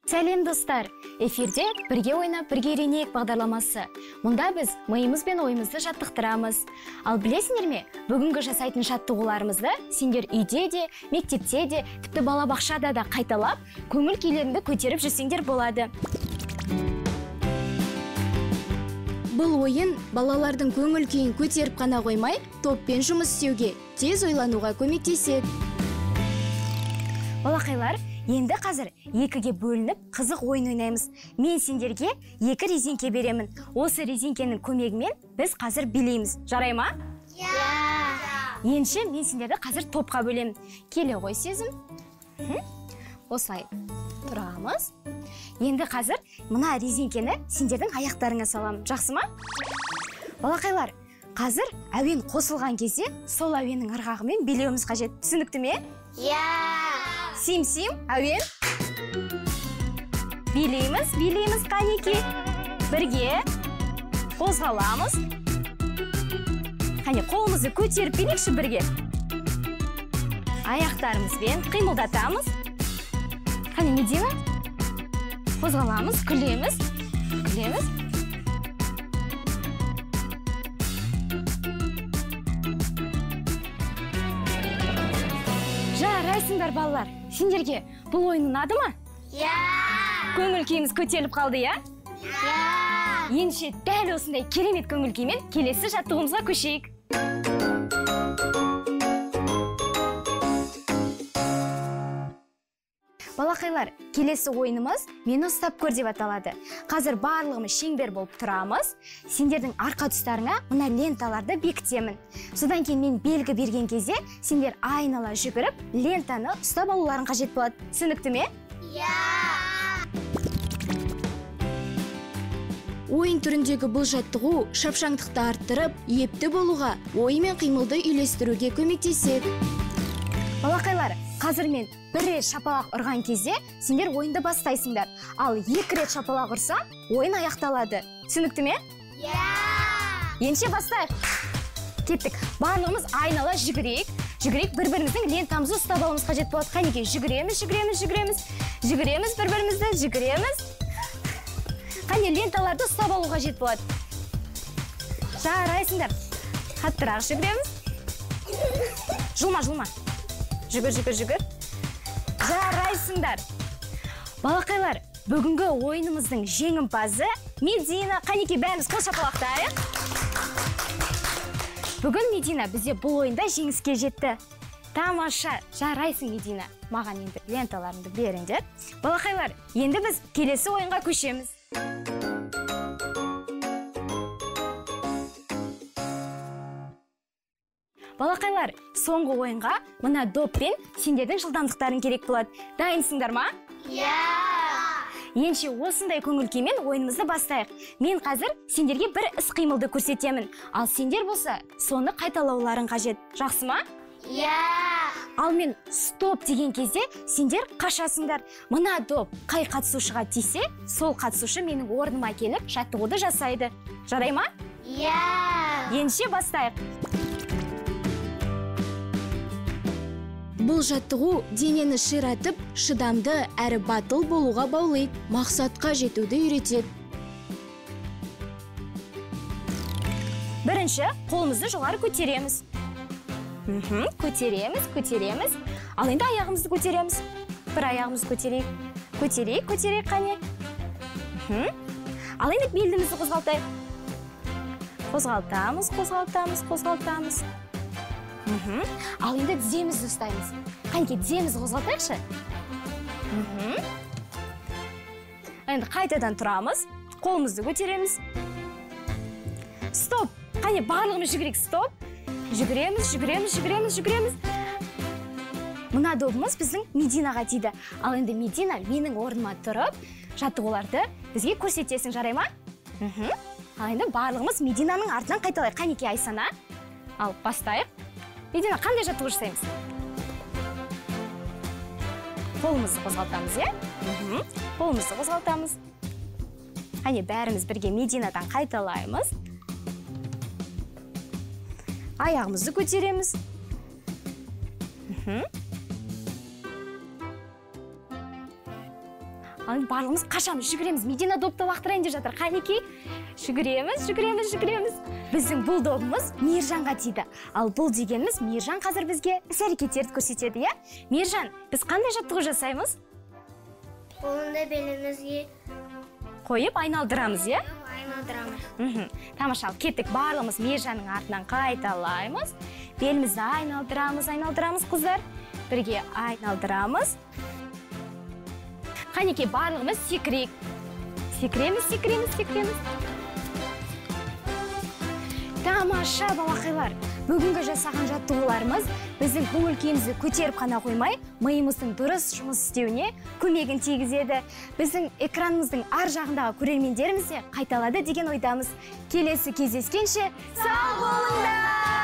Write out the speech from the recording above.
Сәлем достар! Эфирде бірге ойнап, бірге үйренейік бағдарламасы. Мұнда біз миымыз бен ойымызды жаттықтырамыз. Ал білесіңдер ме, бүгінгі жасайтын жаттығуларымызды сендер үйде де, мектепте де, тіпті балабақшада да қайталап, көңіл күйлеріңді көтеріп жүрсеңдер болады. Бұл ойын балалардың көңіл күйін көтеріп қана қоймай, топпен жұмыс істеуге, тез ойлануға көмектеседі. Балақайлар, енді қазір екіге бөлініп қызық ойын ойнаймыз. Мен сендерге екі резинке беремін. Осы резинкенің көмегімен біз қазір билейміз. Жарай ма? Енші мен сендерді қазір топқа бөлемін. Келе ғой сезім. Осылай тұрамыз. Енді қазір мына резинкені сендердің аяқтарыңа саламын. Жақсы ма? Балақайлар, қазір әуен қосылған кезде сол әуеннің ырғағымен билеуіміз қажет. Түсінікті ме? Сим-сим, әуен. Билейміз, қанеке. Бірге қозғаламыз. Қане, қолымызды көтеріп билейікші бірге. Аяқтарымызбен қимылдатамыз. Қане, Медина? Қозғаламыз, күлеміз. Жарайсыңдар, балалар. Сендерге бұл ойын ұнады ма? Көңіл күйіміз көтеріліп қалды, Енше дәл осындай керемет көңіл күймен келесі жаттығуымызға көшейік. Балақайлар, келесі ойынымыз мені ұстап көр деп аталады. Қазір барлығымыз шеңбер болып тұрамыз. Сендердің арқа тұстарыңа мына ленталарды бекітемін. Содан кейін мен белгі берген кезде сендер айнала жүгіріп, лентаны ұстап алуларың қажет болады. Түсінікті ме? Ойын түріндегі бұл жаттығу шапшаңдықты арттырып, епті болуға, ой мен қимылды үйлестіруге көмектеседі. Балақайлар, қазір мен бір рет шапалақ ұрған кезде сендер ойынды бастайсыңдар. Ал екі рет шапалақ ұрса, ойын аяқталады. Түсінікті ме? Енше бастайық. Кеттік. Барлығымыз айнала жүгірейік. Бір-біріміздің лентамызды ұстап алуымыз қажет болады. Қанеке, жүгіреміз. Жүгіреміз бір-бірімізді. Қане, ленталарды ұстап алу қажет болады. Жарайсыңдар. Қаттырақ жүгіреміз. Жылма. Жүгір. Жарайсыңдар. Балақайлар, бүгінгі ойынымыздың жеңімпазы Медина. Қанеке, бәріміз қол шапалақтайық. Бүгін Медина бізде бұл ойында жеңіске жетті. Тамаша, жарайсың, Медина. Маған енді ленталарыңды беріңдер. Балақайлар, енді біз келесі ойынға көшеміз. Балақайлар, соңғы ойынға мына доппен сендердің жылдамдықтарын керек болады. Дайынсыңдар ма? Енше осындай көңіл күймен ойынымызды бастайық. Мен қазір сендерге бір іс-қимылды көрсетемін. Ал сендер болса, соны қайталауларың қажет. Жақсы ма? Ал мен стоп деген кезде сендер қашасыңдар. Мына доп қай қатысушыға тисе, сол қатысушы менің орныма келіп жаттығуды жасайды. Жарай ма? Енше бастайық. Бұл жаттығу денені ширатып, шыдамды әрі батыл болуға баулайды, мақсатқа жетуді үйретеді. Бірінші, қолымызды жоғары көтереміз. Көтереміз. Ал енді аяғымызды көтереміз. Бір аяғымызды көтерейік. Көтерейік, қане. Ал енді белдімізді қозғалтайық. Қозғалтамыз. Ал енді тіземізді ұстаймыз. Қанеке, тіземізді қозғалтайықшы. Енді қайтадан тұрамыз. Қолымызды көтереміз. Стоп. Қане, барлығымыз жүгірейік. Стоп. Жүгіреміз. Мына добымыз біздің Мединаға тиді. Ал енді Медина менің орныма тұрып, жаттығуларды бізге көрсетесің, жарай ма? Ал енді барлығымыз Мединаның артынан қайталайық. Қанеке, Айсана. Ал бастайық. Медина, қандай жаттығу жасаймыз? Қолымызды қозғалтамыз, Қане, бәріміз бірге Мединадан қайталаймыз. Аяғымызды көтереміз. Ал барлығымыз қашамыз, жүгіреміз. Медина допты лақтырайын деп жатыр. Қанекей? Жүгіреміз. Біздің бұл добымыз Мейіржанға тиді. Ал бұл дегеніміз Мейіржан қазір бізге іс-әрекеттерді көрсетеді, иә? Мейіржан, біз қандай жаттығу жасаймыз? Қолында белімізге Қойып айналдырамыз, иә? айналдырамыз. Тамаша, кеттік, барлығымыз Мейіржанның артынан қайталаймыз. Белімізді айналдырамыз, қыздар. Бірге айналдырамыз. Қанекей, барлығымыз секірейік. Секіреміз. Тамаша, балақайлар. Бүгінгі жасаған жаттығуларымыз біздің көңіл-күйімізді көтеріп қана қоймай, миымыздың дұрыс жұмыс істеуіне көмегін тигізеді. Біздің экранымыздың ар жағындағы көрермендеріміз де қайталады деген ойдамыз. Келесі кездескенше сау болыңдар!